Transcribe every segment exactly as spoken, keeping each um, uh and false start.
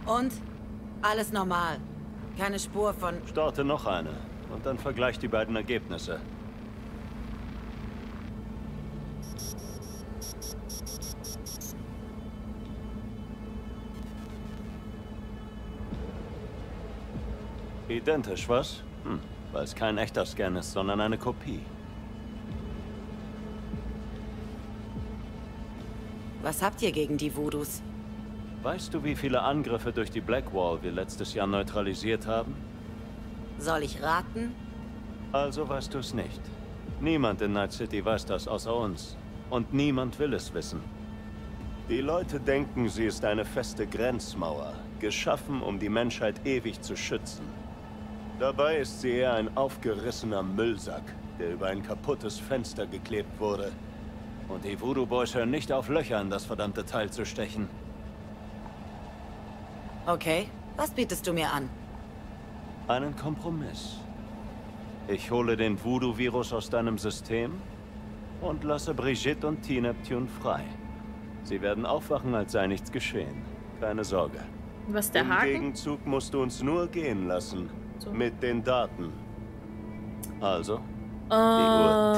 Und? Alles normal. Keine Spur von... Starte noch eine und dann vergleich die beiden Ergebnisse. Identisch, was? Hm, weil es kein echter Scan ist, sondern eine Kopie. Was habt ihr gegen die Voodoos? Weißt du, wie viele Angriffe durch die Blackwall wir letztes Jahr neutralisiert haben? Soll ich raten? Also weißt du es nicht. Niemand in Night City weiß das außer uns. Und niemand will es wissen. Die Leute denken, sie ist eine feste Grenzmauer, geschaffen, um die Menschheit ewig zu schützen. Dabei ist sie eher ein aufgerissener Müllsack, der über ein kaputtes Fenster geklebt wurde. Und die Voodoo Boys hören nicht auf, Löcher in das verdammte Teil zu stechen. Okay, was bietest du mir an? Einen Kompromiss. Ich hole den Voodoo-Virus aus deinem System und lasse Brigitte und T-Neptune frei. Sie werden aufwachen, als sei nichts geschehen. Keine Sorge. Was ist der Im Haken? Gegenzug musst du uns nur gehen lassen. So. Mit den Daten. Also, Äh, die Uhr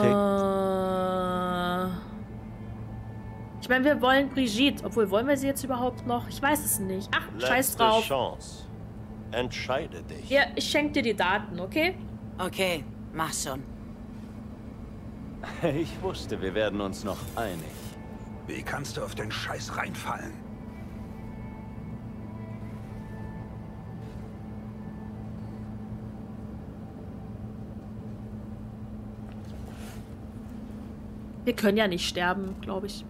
ich meine, wir wollen Brigitte. Obwohl, wollen wir sie jetzt überhaupt noch? Ich weiß es nicht. Ach, tickt. scheiß Letzte drauf. Chance. Entscheide dich. Ja, ich schenke dir die Daten, okay? Okay, mach schon. Ich wusste, wir werden uns noch einig. Wie kannst du auf den Scheiß reinfallen? Wir können ja nicht sterben, glaube ich.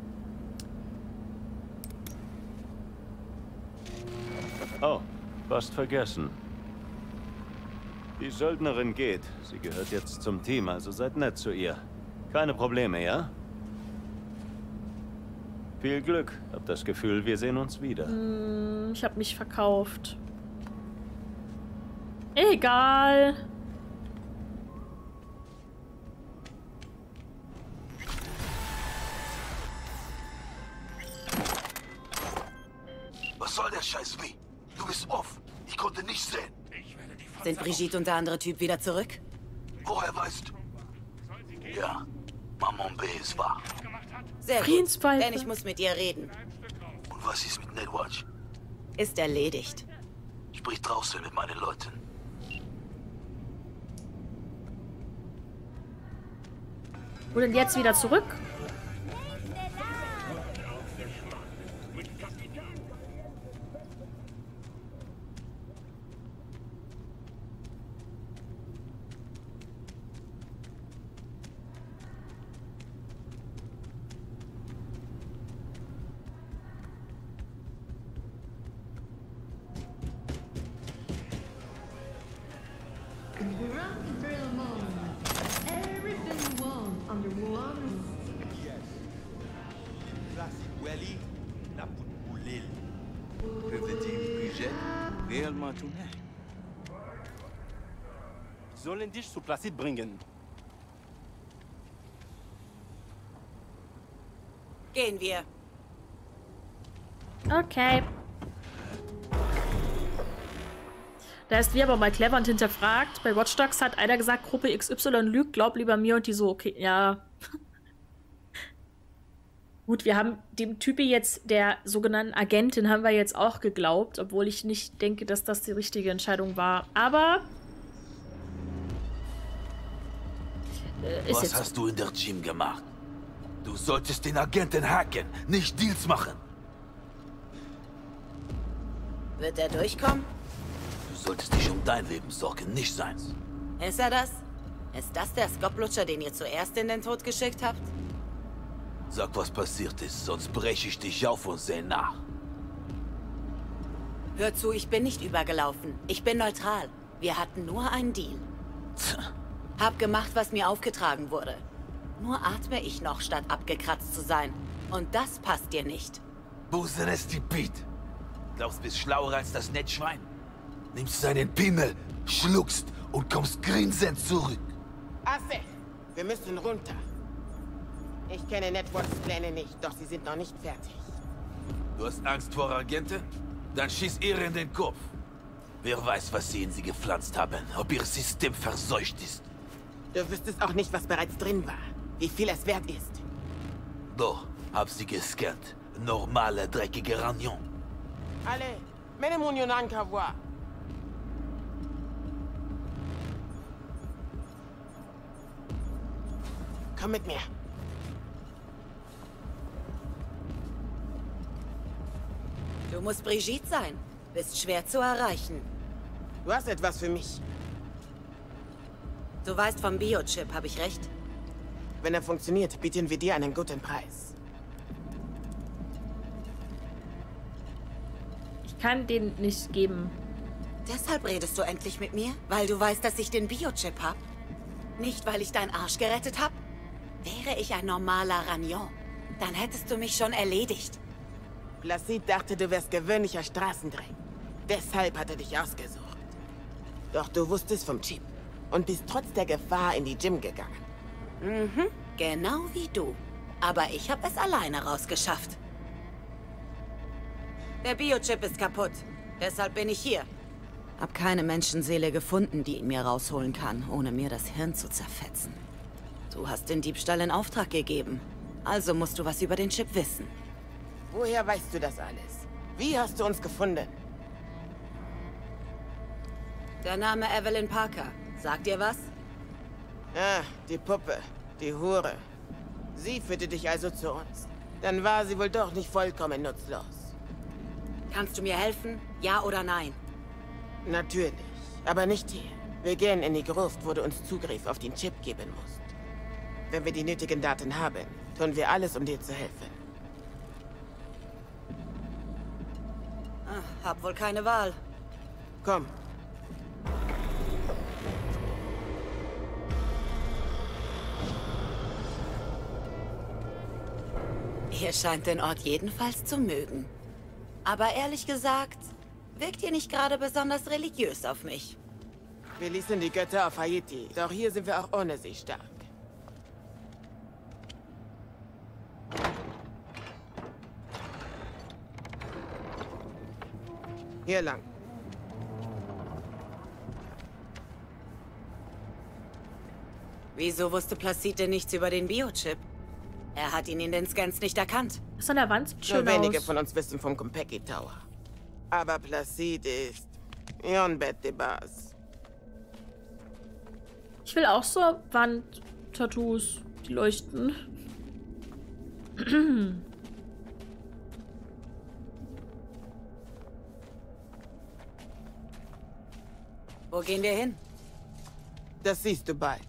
Oh, fast vergessen. Die Söldnerin geht. Sie gehört jetzt zum Team, also seid nett zu ihr. Keine Probleme, ja? Viel Glück. Hab das Gefühl, wir sehen uns wieder. Hm, ich habe mich verkauft. Egal. Was soll der Scheiß wie? Du bist off. Ich konnte nicht sehen. Sind Brigitte und der andere Typ wieder zurück? Woher weißt du? Ja, Maman B ist wahr. Sehr gut, Friedenspfeife. denn ich muss mit ihr reden. Und was ist mit Netwatch? Ist erledigt. Sprich draußen mit meinen Leuten. Wo denn jetzt wieder zurück? Sollen dich zu Placid bringen. Gehen wir. Okay. Da ist wir aber mal clever und hinterfragt. Bei Watch Dogs hat einer gesagt, Gruppe X Y lügt, glaub lieber mir, und die so, okay, ja. Gut, wir haben dem Typi jetzt, der sogenannten Agentin, haben wir jetzt auch geglaubt, obwohl ich nicht denke, dass das die richtige Entscheidung war. Aber äh, ist Was jetzt hast du in der Gym gemacht? Du solltest den Agenten hacken, nicht Deals machen. Wird er durchkommen? Du solltest dich um dein Leben sorgen, nicht seins. Ist er das? Ist das der Skoplutscher, den ihr zuerst in den Tod geschickt habt? Sag, was passiert ist, sonst breche ich dich auf und sehe nach. Hör zu, ich bin nicht übergelaufen. Ich bin neutral. Wir hatten nur einen Deal. Hab gemacht, was mir aufgetragen wurde. Nur atme ich noch, statt abgekratzt zu sein. Und das passt dir nicht. Busenestipid. Glaubst, bist schlauer als das Nettschwein? Nimmst seinen Pimmel, schluckst und kommst grinsend zurück. Asse, wir müssen runter. Ich kenne Networks Pläne nicht, doch sie sind noch nicht fertig. Du hast Angst vor Agenten? Dann schieß ihr in den Kopf. Wer weiß, was sie in sie gepflanzt haben, ob ihr System verseucht ist. Du wüsstest auch nicht, was bereits drin war. Wie viel es wert ist. Doch, hab sie gescannt. Normale, dreckige Ragnon. Allez, menez-moi yon an qu'à voir. Komm mit mir. Du musst Brigitte sein. Bist schwer zu erreichen. Du hast etwas für mich. Du weißt vom Biochip, habe ich recht? Wenn er funktioniert, bieten wir dir einen guten Preis. Ich kann den nicht geben. Deshalb redest du endlich mit mir? Weil du weißt, dass ich den Biochip hab? Nicht, weil ich deinen Arsch gerettet hab? Wäre ich ein normaler Ragnon, dann hättest du mich schon erledigt. Placide dachte, du wärst gewöhnlicher Straßendreck. Deshalb hat er dich ausgesucht. Doch du wusstest vom Chip und bist trotz der Gefahr in die Gym gegangen. Mhm, genau wie du. Aber ich habe es alleine rausgeschafft. Der Biochip ist kaputt. Deshalb bin ich hier. Hab keine Menschenseele gefunden, die ihn mir rausholen kann, ohne mir das Hirn zu zerfetzen. Du hast den Diebstahl in Auftrag gegeben. Also musst du was über den Chip wissen. Woher weißt du das alles? Wie hast du uns gefunden? Der Name Evelyn Parker. Sagt dir was? Ah, die Puppe. Die Hure. Sie führte dich also zu uns. Dann war sie wohl doch nicht vollkommen nutzlos. Kannst du mir helfen? Ja oder nein? Natürlich. Aber nicht hier. Wir gehen in die Gruft, wo du uns Zugriff auf den Chip geben musst. Wenn wir die nötigen Daten haben, tun wir alles, um dir zu helfen. Ach, hab wohl keine Wahl. Komm. Ihr scheint den Ort jedenfalls zu mögen. Aber ehrlich gesagt, wirkt ihr nicht gerade besonders religiös auf mich. Wir ließen die Götter auf Haiti, doch hier sind wir auch ohne sie stark. Hier lang. Wieso wusste Placide nichts über den Biochip? Er hat ihn in den Scans nicht erkannt. Das an der Wand sieht schön Nur wenige aus. von uns wissen vom Compeki Tower. Aber Placide ist Yon Bet de Bas. Ich will auch so Wand-Tattoos, die leuchten. Wo gehen wir hin? Das siehst du bald.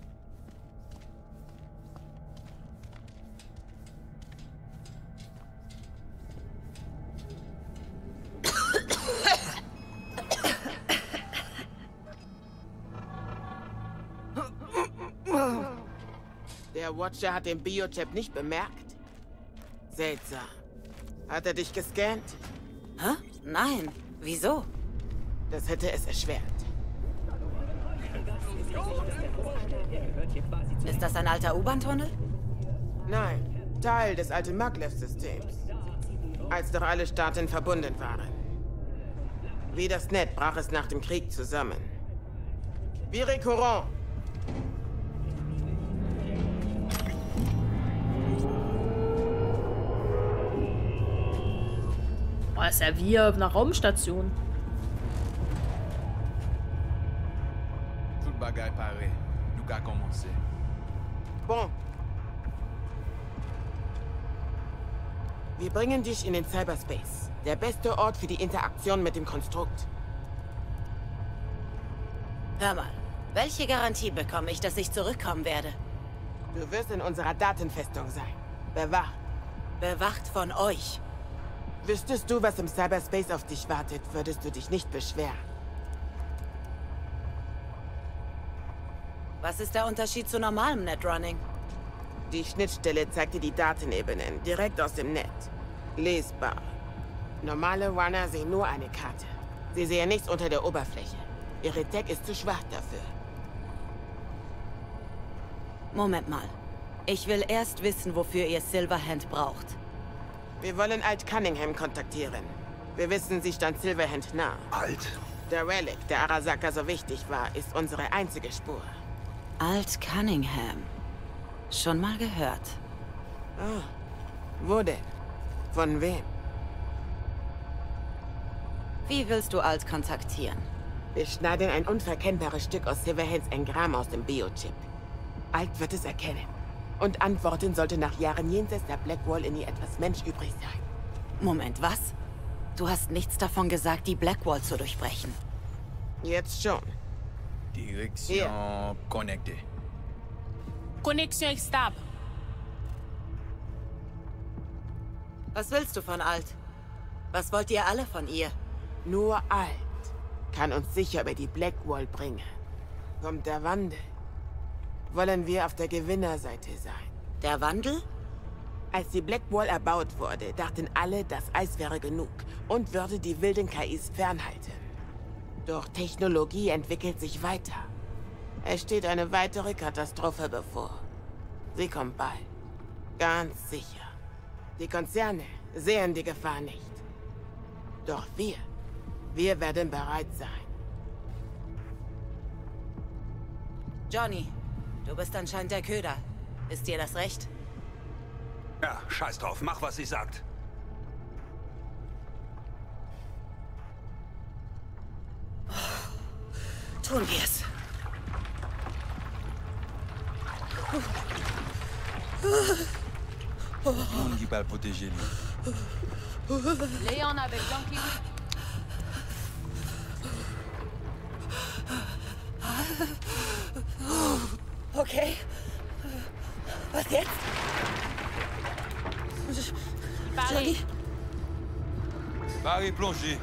Der Watcher hat den Biochip nicht bemerkt? Seltsam. Hat er dich gescannt? Hä? Nein. Wieso? Das hätte es erschwert. Ist das ein alter U-Bahn-Tunnel? Nein, Teil des alten Maglev-Systems. Als doch alle Staaten verbunden waren. Wie das Netz brach es nach dem Krieg zusammen. Viré Courant! Oh, ist ja wie auf einer Raumstation. Tout bagay pare. Nou ka komanse. Bon. Wir bringen dich in den Cyberspace. Der beste Ort für die Interaktion mit dem Konstrukt. Hör mal, welche Garantie bekomme ich, dass ich zurückkommen werde? Du wirst in unserer Datenfestung sein. Bewacht. Bewacht von euch. Wüsstest du, was im Cyberspace auf dich wartet, würdest du dich nicht beschweren. Was ist der Unterschied zu normalem Netrunning? Die Schnittstelle zeigt dir die Datenebenen direkt aus dem Netz. Lesbar. Normale Runner sehen nur eine Karte. Sie sehen nichts unter der Oberfläche. Ihre Tech ist zu schwach dafür. Moment mal. Ich will erst wissen, wofür ihr Silverhand braucht. Wir wollen Alt Cunningham kontaktieren. Wir wissen, sie stand Silverhand nah. Alt? Der Relic, der Arasaka so wichtig war, ist unsere einzige Spur. Alt Cunningham. Schon mal gehört. Ah, wo denn? Von wem? Wie willst du Alt kontaktieren? Wir schneiden ein unverkennbares Stück aus Silverhands Engramm aus dem Biochip. Alt wird es erkennen. Und antworten sollte nach Jahren jenseits der Blackwall in ihr etwas Mensch übrig sein. Moment, was? Du hast nichts davon gesagt, die Blackwall zu durchbrechen. Jetzt schon. Direction connectée. Connexion stable. Was willst du von Alt? Was wollt ihr alle von ihr? Nur Alt kann uns sicher über die Blackwall bringen. Kommt der Wandel, wollen wir auf der Gewinnerseite sein. Der Wandel? Als die Blackwall erbaut wurde, dachten alle, das Eis wäre genug und würde die wilden K Is fernhalten. Doch Technologie entwickelt sich weiter. Es steht eine weitere Katastrophe bevor. Sie kommt bald. Ganz sicher. Die Konzerne sehen die Gefahr nicht. Doch wir, wir werden bereit sein. Johnny, du bist anscheinend der Köder. Ist dir das recht? Ja, scheiß drauf. Mach, was sie sagt. Tun wir's. On qui va le protéger, lui. Léon avec Yankee. Okay. Was jetzt? Barry. Barry plongé.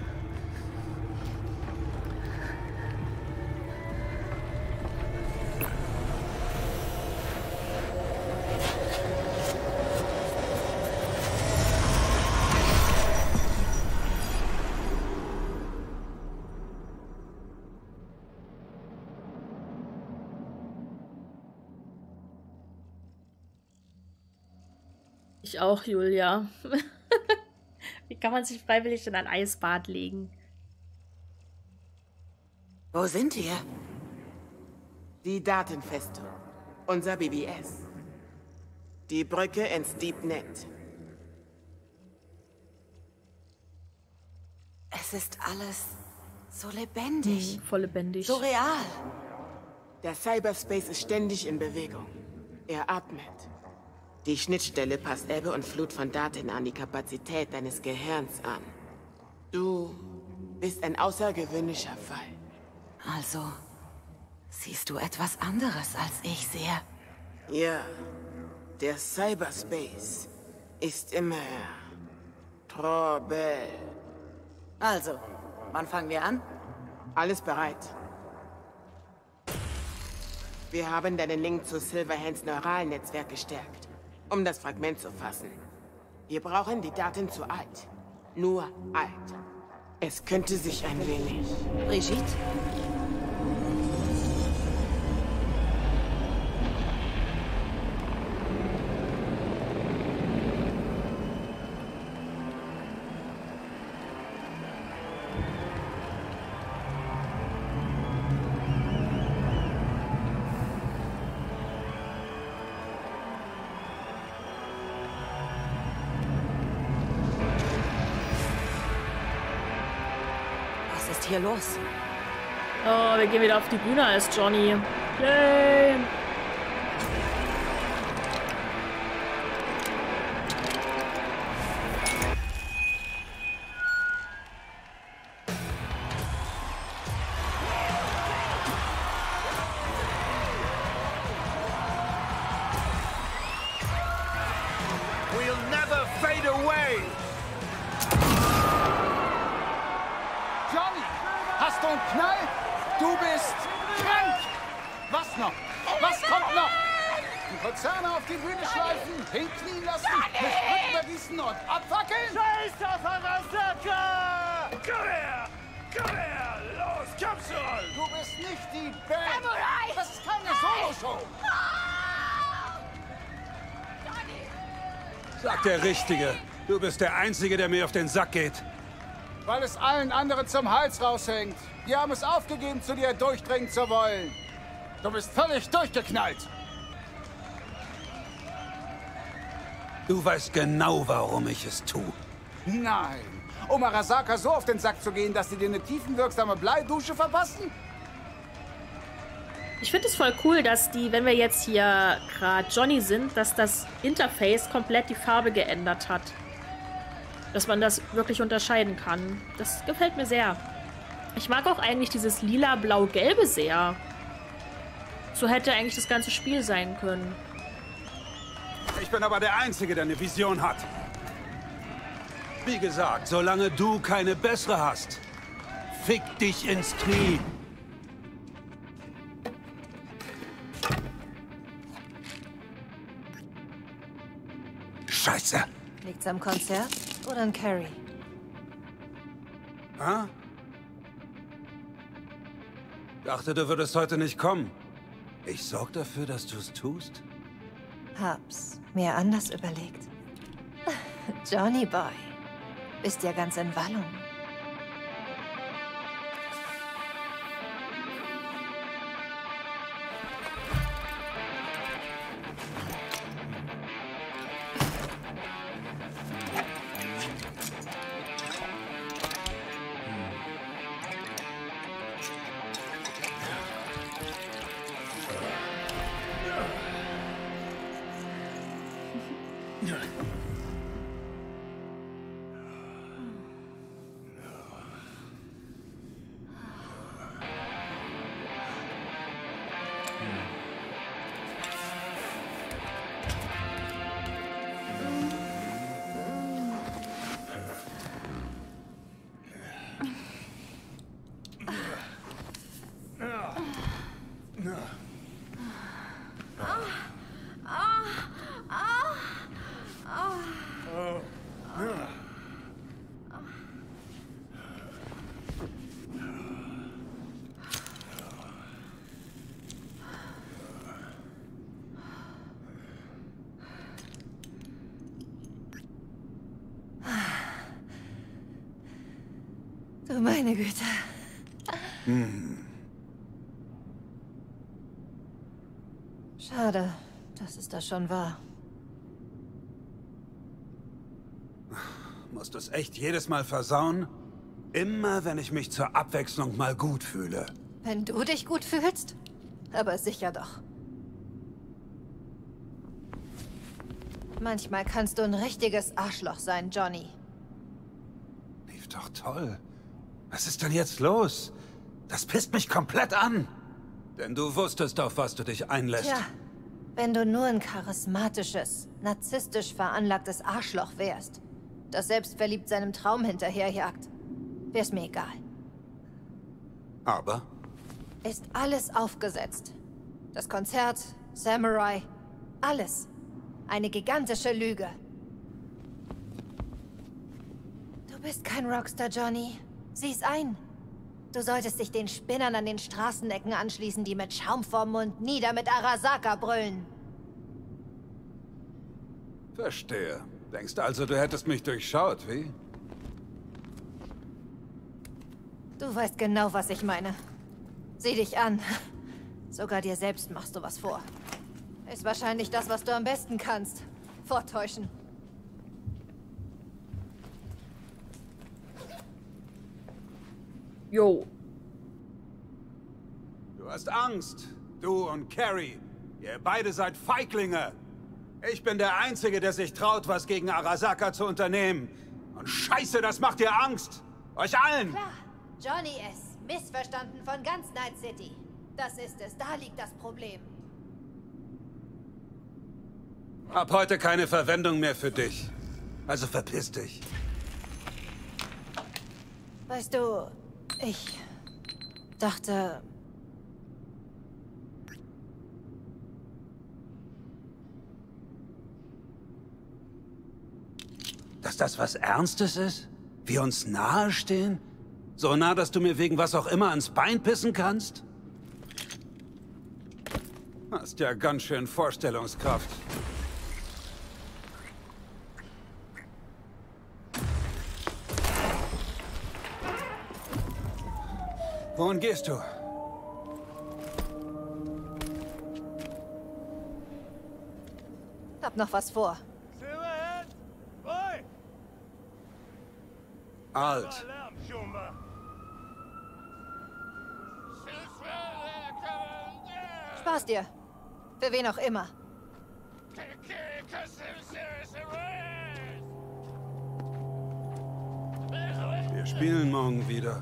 Ich auch, Julia. Wie kann man sich freiwillig in ein Eisbad legen? Wo sind wir? Die Datenfestung. Unser B B S. Die Brücke ins Deepnet. Es ist alles so lebendig. Hm, voll lebendig. So real. Der Cyberspace ist ständig in Bewegung. Er atmet. Die Schnittstelle passt Ebbe und Flut von Daten an die Kapazität deines Gehirns an. Du bist ein außergewöhnlicher Fall. Also, siehst du etwas anderes, als ich sehe? Ja, der Cyberspace ist immer trouble. Also, wann fangen wir an? Alles bereit. Wir haben deinen Link zu Silverhands Neuralnetzwerk gestärkt, um das Fragment zu fassen. Wir brauchen die Daten zu Alt. Nur Alt. Es könnte sich ein wenig... Brigitte? Was ist hier los? Oh, wir gehen wieder auf die Bühne als Johnny. Yay! We'll never fade away! Johnny, hast du einen Knall? Du bist krank! Was noch? Was kommt noch? Die Konzerne auf die Bühne schleifen, hinknien lassen, mit Sprit übergießen und abfackeln? Scheiß auf Arasaka! Komm her! Komm her! Los, komm schon! Du bist nicht die Band! Das ist keine Solo-Show! Sagt der Richtige. Du bist der Einzige, der mir auf den Sack geht. Weil es allen anderen zum Hals raushängt. Die haben es aufgegeben, zu dir durchdringen zu wollen. Du bist völlig durchgeknallt. Du weißt genau, warum ich es tue. Nein. Um Arasaka so auf den Sack zu gehen, dass sie dir eine tiefenwirksame Bleidusche verpassen? Ich finde es voll cool, dass die, wenn wir jetzt hier gerade Johnny sind, dass das Interface komplett die Farbe geändert hat. Dass man das wirklich unterscheiden kann. Das gefällt mir sehr. Ich mag auch eigentlich dieses lila-blau-gelbe sehr. So hätte eigentlich das ganze Spiel sein können. Ich bin aber der Einzige, der eine Vision hat. Wie gesagt, solange du keine bessere hast, fick dich ins Knie. Scheiße. Liegt's am Konzert oder an Carrie? Hä? Dachte, du würdest heute nicht kommen. Ich sorg dafür, dass du es tust. Hab's mir anders überlegt. Johnny Boy, bist ja ganz in Wallung. Du meine Güte. Hm. Schade, dass es das schon war. Musst du es echt jedes Mal versauen? Immer, wenn ich mich zur Abwechslung mal gut fühle. Wenn du dich gut fühlst? Aber sicher doch. Manchmal kannst du ein richtiges Arschloch sein, Johnny. Lief doch toll. Was ist denn jetzt los? Das pisst mich komplett an. Denn du wusstest, auf was du dich einlässt. Tja, wenn du nur ein charismatisches, narzisstisch veranlagtes Arschloch wärst, das selbstverliebt seinem Traum hinterherjagt, wär's mir egal. Aber? Ist alles aufgesetzt. Das Konzert, Samurai, alles. Eine gigantische Lüge. Du bist kein Rockstar, Johnny. Sieh's ein. Du solltest dich den Spinnern an den Straßenecken anschließen, die mit Schaum vorm Mund nieder mit Arasaka brüllen. Verstehe. Denkst also, du hättest mich durchschaut, wie? Du weißt genau, was ich meine. Sieh dich an. Sogar dir selbst machst du was vor. Ist wahrscheinlich das, was du am besten kannst. Vortäuschen. Jo. Du hast Angst. Du und Carrie. Ihr beide seid Feiglinge. Ich bin der Einzige, der sich traut, was gegen Arasaka zu unternehmen. Und Scheiße, das macht dir Angst. Euch allen. Klar. Johnny S. Missverstanden von ganz Night City. Das ist es. Da liegt das Problem. Hab heute keine Verwendung mehr für dich. Also verpiss dich. Weißt du, ich dachte... Dass das was Ernstes ist? Wir uns nahestehen? So nah, dass du mir wegen was auch immer ans Bein pissen kannst? Hast ja ganz schön Vorstellungskraft. Wohin gehst du? Hab noch was vor. Alt. Spaß dir. Für wen auch immer. Wir spielen morgen wieder.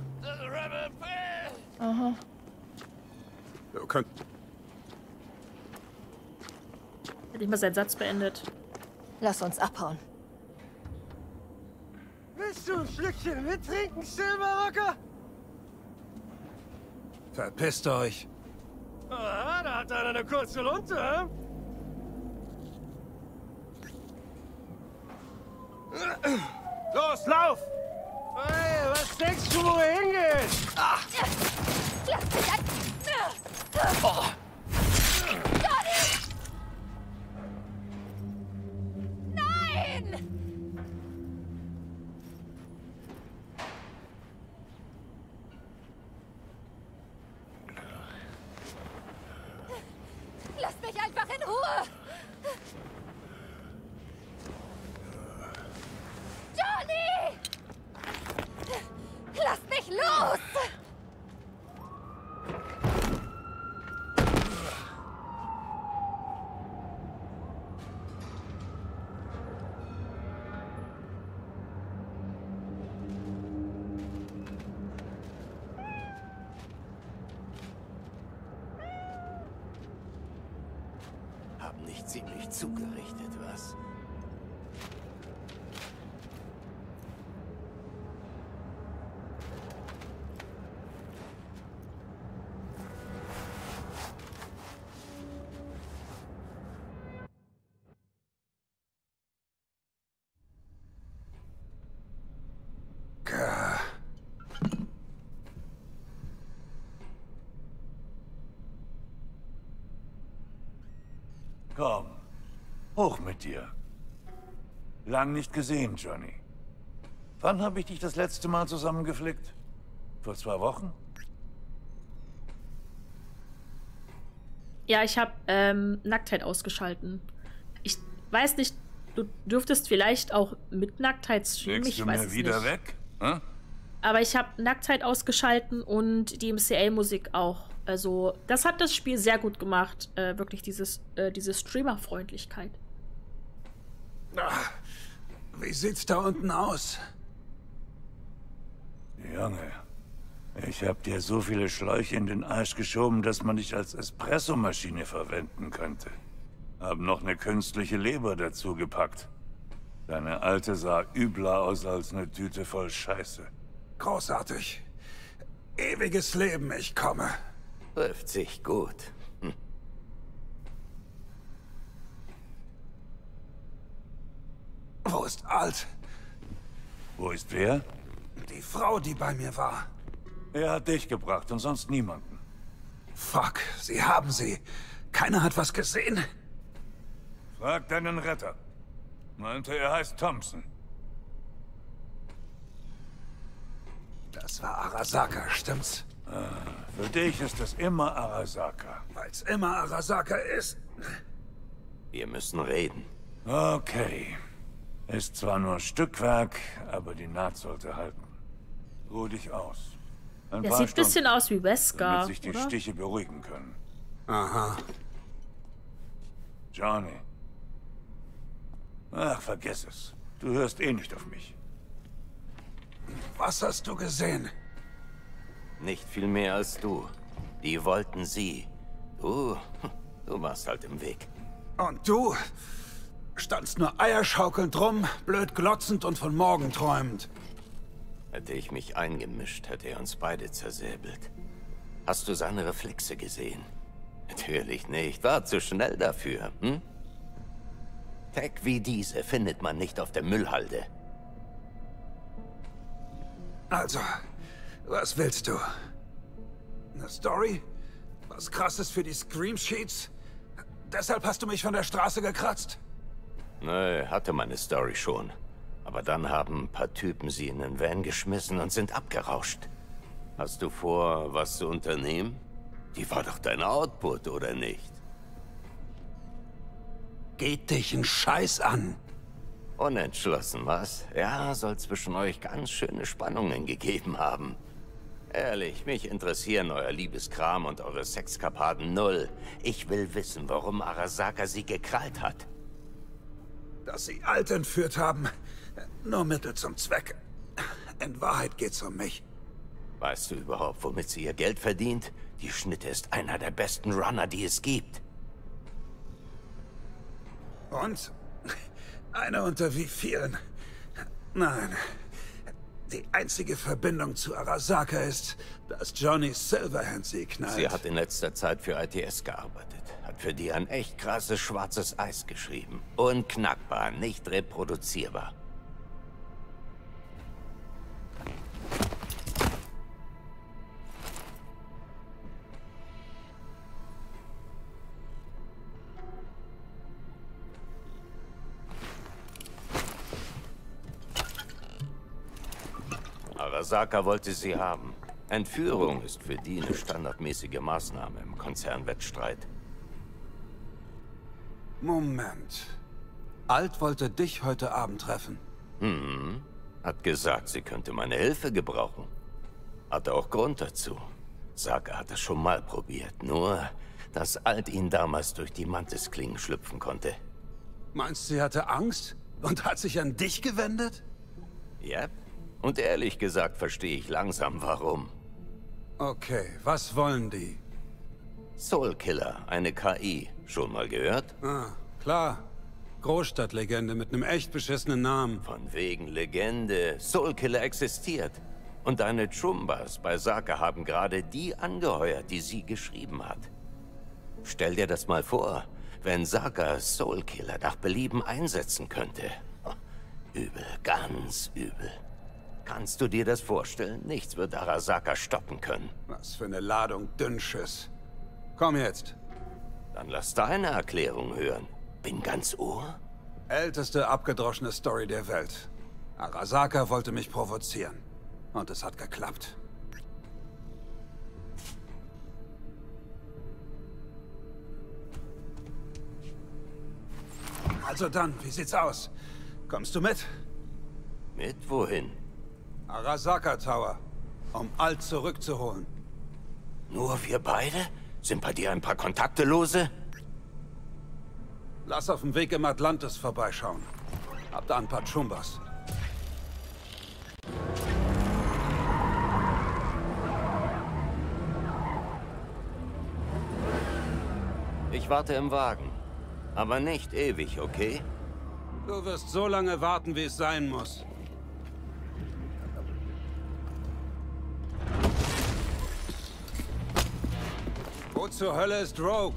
Aha. Du könnt... Hätte ich mal seinen Satz beendet. Lass uns abhauen. Willst du ein Schlückchen mittrinken, Silberrocker? Verpisst euch. Aha, da hat einer eine kurze Lunte, hm? Los, lauf! Hey, was denkst du, wo wir hingehen? Ah. Lass mich an! Oh. Nein! Lass mich einfach in Ruhe! Johnny! Lass mich los! Haben nicht ziemlich zugerichtet, was? Komm, hoch mit dir. Lang nicht gesehen, Johnny. Wann habe ich dich das letzte Mal zusammengeflickt? Vor zwei Wochen? Ja, ich habe ähm, Nacktheit ausgeschalten. Ich weiß nicht, du dürftest vielleicht auch mit Nacktheit streamen. Legst ich du weiß mir es wieder nicht. weg? Hm? Aber ich habe Nacktheit ausgeschalten und die M C A-Musik auch. Also, das hat das Spiel sehr gut gemacht. Äh, wirklich dieses, äh, diese Streamer-Freundlichkeit. Ach, wie sieht's da unten aus? Junge, ich hab dir so viele Schläuche in den Arsch geschoben, dass man dich als Espressomaschine verwenden könnte. Hab noch eine künstliche Leber dazu gepackt. Deine alte sah übler aus als eine Tüte voll Scheiße. Großartig. Ewiges Leben, ich komme. Trifft sich gut. Hm. Wo ist Alt? Wo ist wer? Die Frau, die bei mir war. Er hat dich gebracht und sonst niemanden. Fuck, sie haben sie. Keiner hat was gesehen. Frag deinen Retter. Meinte, er heißt Thompson. Das war Arasaka, stimmt's? Ah, für dich ist es immer Arasaka. Weil's immer Arasaka ist. Wir müssen reden. Okay. Ist zwar nur Stückwerk, aber die Naht sollte halten. Ruh dich aus. Ein Der paar sieht ein bisschen Stunden, aus wie Wesker, damit sich die oder? Stiche beruhigen können. Aha. Johnny. Ach, vergiss es. Du hörst eh nicht auf mich. Was hast du gesehen? Nicht viel mehr als du. Die wollten sie. Du, du warst halt im Weg. Und du? Standst nur eierschaukelnd rum, blöd glotzend und von morgen träumend. Hätte ich mich eingemischt, hätte er uns beide zersäbelt. Hast du seine Reflexe gesehen? Natürlich nicht. War zu schnell dafür, hm? Tech wie diese findet man nicht auf der Müllhalde. Also, was willst du? Eine Story? Was Krasses für die Scream Sheets? Deshalb hast du mich von der Straße gekratzt? Nö, hatte meine Story schon. Aber dann haben ein paar Typen sie in einen Van geschmissen und sind abgerauscht. Hast du vor, was zu unternehmen? Die war doch dein Output, oder nicht? Geht dich ein Scheiß an. Unentschlossen, was? Ja, soll zwischen euch ganz schöne Spannungen gegeben haben. Ehrlich, mich interessieren euer Liebeskram und eure Sexkapaden null. Ich will wissen, warum Arasaka sie gekrallt hat. Dass sie Alt entführt haben, nur Mittel zum Zweck. In Wahrheit geht's um mich. Weißt du überhaupt, womit sie ihr Geld verdient? Die Schnitte ist einer der besten Runner, die es gibt. Und? Eine unter wie vielen? Nein. Die einzige Verbindung zu Arasaka ist, dass Johnny Silverhand sie knallt. Sie hat in letzter Zeit für I T S gearbeitet. Hat für die ein echt krasses schwarzes Eis geschrieben. Unknackbar, nicht reproduzierbar. Arasaka wollte sie haben. Entführung ist für die eine standardmäßige Maßnahme im Konzernwettstreit. Moment. Alt wollte dich heute Abend treffen. Hm. Hat gesagt, sie könnte meine Hilfe gebrauchen. Hatte auch Grund dazu. Saka hat es schon mal probiert. Nur, dass Alt ihn damals durch die Mantisklingen schlüpfen konnte. Meinst du, sie hatte Angst und hat sich an dich gewendet? Yep. Und ehrlich gesagt verstehe ich langsam, warum. Okay, was wollen die? Soulkiller, eine K I. Schon mal gehört? Ah, klar. Großstadtlegende mit einem echt beschissenen Namen. Von wegen Legende. Soulkiller existiert. Und deine Chumbas bei Saka haben gerade die angeheuert, die sie geschrieben hat. Stell dir das mal vor, wenn Saka Soulkiller nach Belieben einsetzen könnte. Übel, ganz übel. Kannst du dir das vorstellen? Nichts wird Arasaka stoppen können. Was für eine Ladung Dünnschiss. Komm jetzt. Dann lass deine Erklärung hören. Bin ganz Ohr. Älteste abgedroschene Story der Welt. Arasaka wollte mich provozieren. Und es hat geklappt. Also dann, wie sieht's aus? Kommst du mit? Mit wohin? Arasaka Tower, um Alt zurückzuholen. Nur wir beide? Sind bei dir ein paar Kontakte lose? Lass auf dem Weg im Atlantis vorbeischauen. Hab da ein paar Chumbas. Ich warte im Wagen. Aber nicht ewig, okay? Du wirst so lange warten, wie es sein muss. Wo zur Hölle ist Rogue?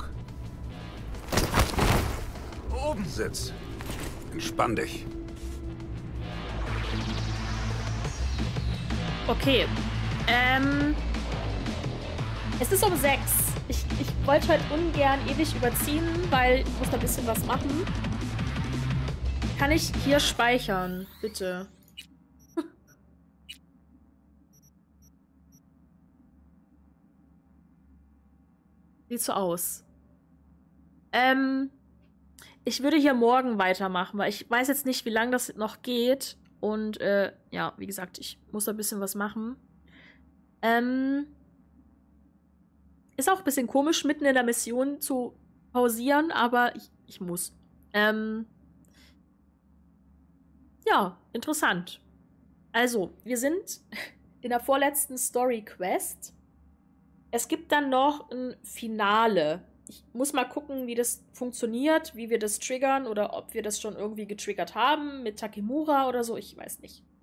Oben sitzt. Entspann dich. Okay. Ähm. Es ist um sechs. Ich, ich wollte heute ungern ewig überziehen, weil ich muss da ein bisschen was machen. Kann ich hier speichern? Bitte. Sieht so aus. Ähm, ich würde hier morgen weitermachen, weil ich weiß jetzt nicht, wie lange das noch geht. Und, äh, ja, wie gesagt, ich muss da ein bisschen was machen. Ähm, ist auch ein bisschen komisch, mitten in der Mission zu pausieren, aber ich, ich muss. Ähm, ja, interessant. Also, wir sind in der vorletzten Story-Quest. Es gibt dann noch ein Finale. Ich muss mal gucken, wie das funktioniert, wie wir das triggern oder ob wir das schon irgendwie getriggert haben mit Takemura oder so. Ich weiß nicht.